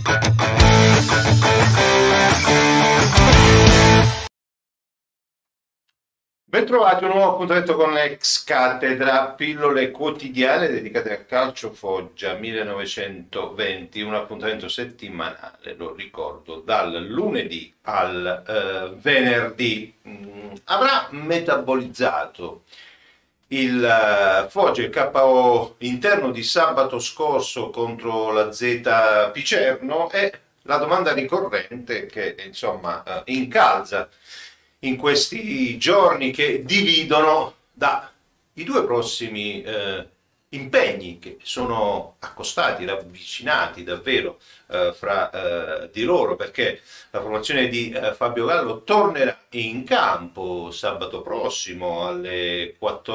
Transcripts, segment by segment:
Bentrovati a un nuovo appuntamento con l'ex cattedra, pillole quotidiane dedicate al calcio Foggia 1920, un appuntamento settimanale, lo ricordo, dal lunedì al venerdì. Avrà metabolizzato il Foggia, il KO interno di sabato scorso contro la Z Picerno, è la domanda ricorrente che insomma incalza in questi giorni che dividono i due prossimi impegni che sono accostati, ravvicinati davvero fra di loro, perché la formazione di Fabio Gallo tornerà in campo sabato prossimo alle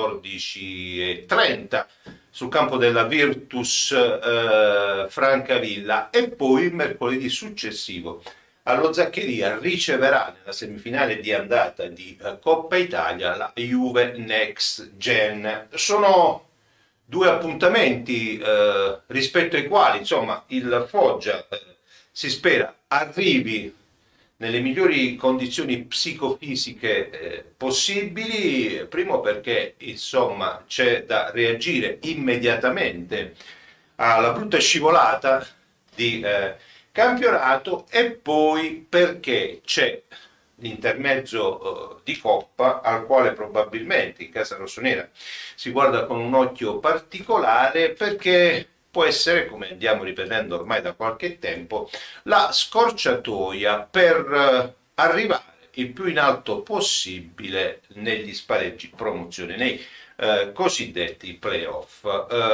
14:30 sul campo della Virtus Francavilla, e poi il mercoledì successivo allo Zaccheria riceverà nella semifinale di andata di Coppa Italia la Juve Next Gen. Sono due appuntamenti rispetto ai quali insomma il Foggia si spera arrivi nelle migliori condizioni psicofisiche possibili, primo perché insomma c'è da reagire immediatamente alla brutta scivolata di campionato, e poi perché c'è l'intermezzo di Coppa al quale probabilmente in casa rossonera si guarda con un occhio particolare, perché può essere, come andiamo ripetendo ormai da qualche tempo, la scorciatoia per arrivare il più in alto possibile negli spareggi promozione, nei cosiddetti playoff.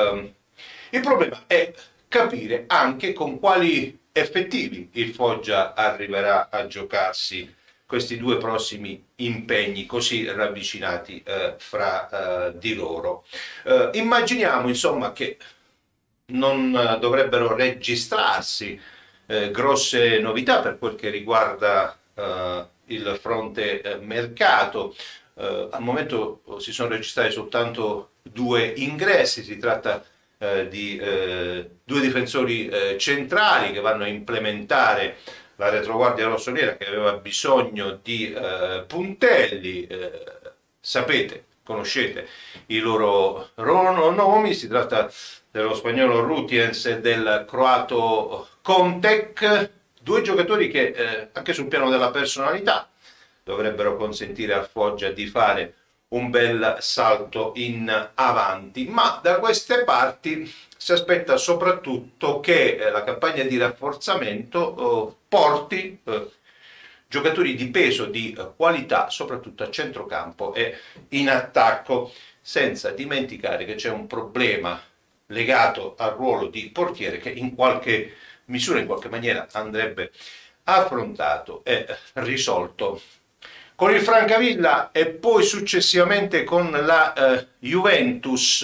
Il problema è capire anche con quali effettivi il Foggia arriverà a giocarsi questi due prossimi impegni così ravvicinati fra di loro. Immaginiamo insomma che non dovrebbero registrarsi grosse novità per quel che riguarda il fronte mercato. Al momento si sono registrati soltanto due ingressi, si tratta di due difensori centrali che vanno a implementare la retroguardia rossonera, che aveva bisogno di puntelli. Sapete, conoscete i loro nomi, si tratta dello spagnolo Rutiens e del croato Kontek, due giocatori che anche sul piano della personalità dovrebbero consentire al Foggia di fare un bel salto in avanti, ma da queste parti si aspetta soprattutto che la campagna di rafforzamento porti giocatori di peso, di qualità, soprattutto a centrocampo e in attacco, senza dimenticare che c'è un problema legato al ruolo di portiere che in qualche misura, in qualche maniera andrebbe affrontato e risolto con il Francavilla e poi successivamente con la Juventus.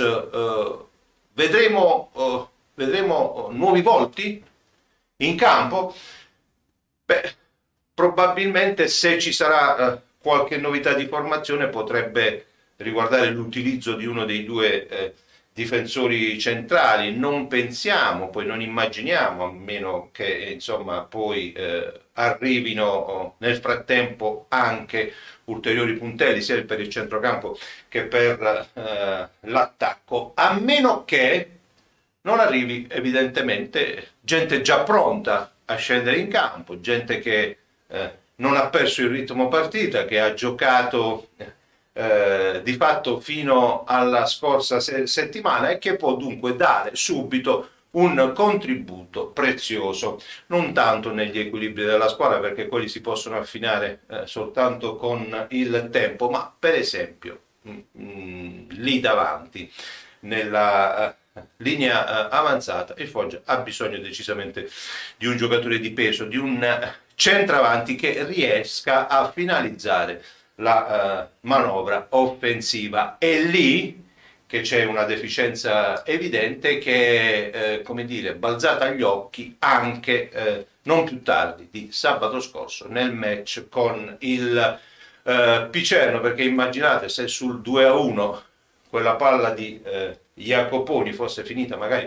Vedremo nuovi volti in campo? Beh, probabilmente se ci sarà qualche novità di formazione potrebbe riguardare l'utilizzo di uno dei due difensori centrali. Non pensiamo, poi non immaginiamo, a meno che insomma poi arrivino nel frattempo anche ulteriori puntelli sia per il centrocampo che per l'attacco, a meno che non arrivi evidentemente gente già pronta a scendere in campo, gente che non ha perso il ritmo partita, che ha giocato di fatto fino alla scorsa settimana e che può dunque dare subito un contributo prezioso, non tanto negli equilibri della squadra, perché quelli si possono affinare soltanto con il tempo, ma per esempio lì davanti nella linea avanzata il Foggia ha bisogno decisamente di un giocatore di peso, di un centravanti che riesca a finalizzare la manovra offensiva. È lì che c'è una deficienza evidente che è, come dire, balzata agli occhi anche non più tardi di sabato scorso nel match con il Picerno, perché immaginate se sul 2-1 quella palla di Jacoponi fosse finita magari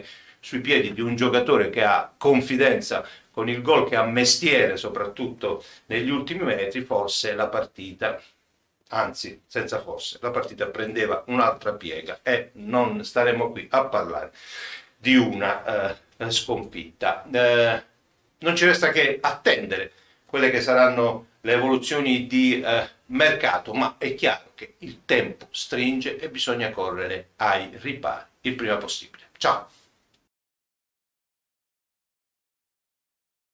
sui piedi di un giocatore che ha confidenza con il gol, che ha mestiere soprattutto negli ultimi metri, forse la partita, anzi senza forse, la partita prendeva un'altra piega e non staremo qui a parlare di una sconfitta. Non ci resta che attendere quelle che saranno le evoluzioni di mercato, ma è chiaro che il tempo stringe e bisogna correre ai ripari il prima possibile. Ciao!